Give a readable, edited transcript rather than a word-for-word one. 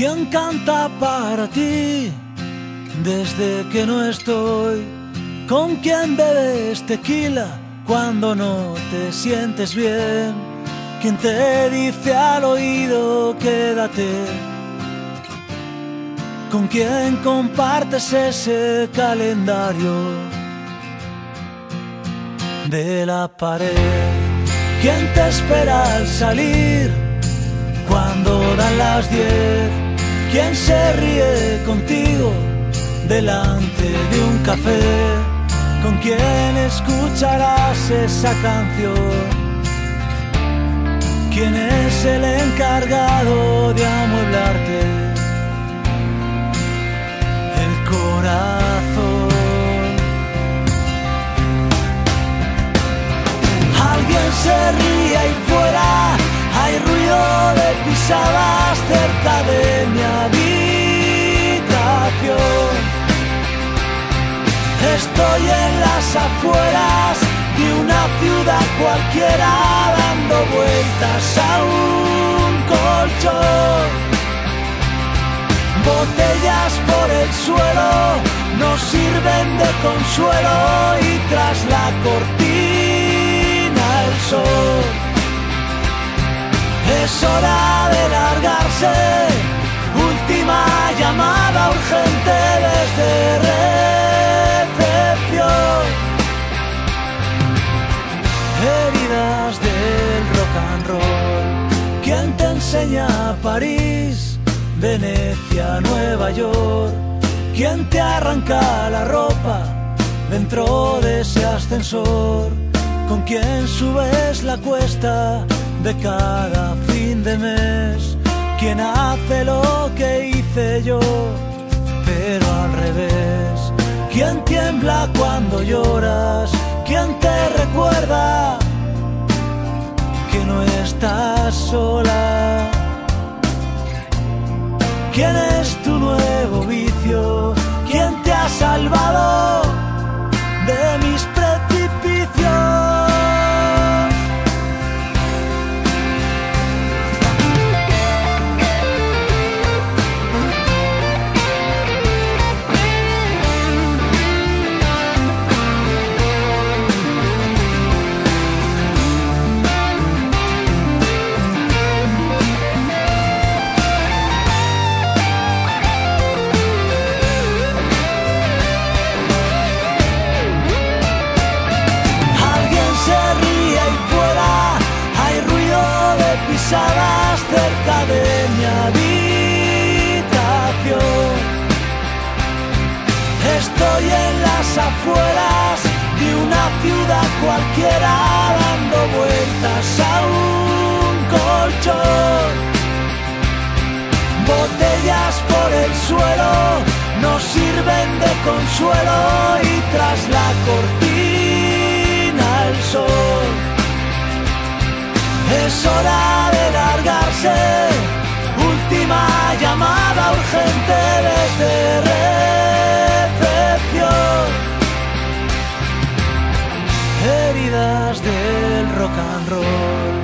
¿Quién canta para ti desde que no estoy? ¿Con quién bebes tequila cuando no te sientes bien? ¿Quién te dice al oído quédate? ¿Con quién compartes ese calendario de la pared? ¿Quién te espera al salir cuando dan las 10? ¿Quién se ríe contigo delante de un café? ¿Con quién escucharás esa canción? ¿Quién es el encargado de amueblarte el corazón? Alguien se ríe ahí fuera, hay ruido de pisadas cerca de mi habitación. Estoy en las afueras de una ciudad cualquiera, dando vueltas a un colchón. Botellas por el suelo nos sirven de consuelo y tras la cortina el sol. Es hora de largarse, última llamada urgente desde recepción. Heridas del rock and roll. ¿Quién te enseña París, Venecia, Nueva York? ¿Quién te arranca la ropa dentro de ese ascensor? ¿Con quién subes la cuesta de cada fin de mes? ¿Quién hace lo que hice yo, pero al revés? ¿Quién tiembla cuando lloras? ¿Quién te recuerda que no estás sola? ¿Quién es tu nuevo vicio? ¿Quién te ha salvado de mis precipicios? Cerca de mi habitación. Estoy en las afueras de una ciudad cualquiera, dando vueltas a un colchón. Botellas por el suelo nos sirven de consuelo y tras la cortina el sol. Es hora de largarse, última llamada urgente desde recepción. Heridas del rock and roll.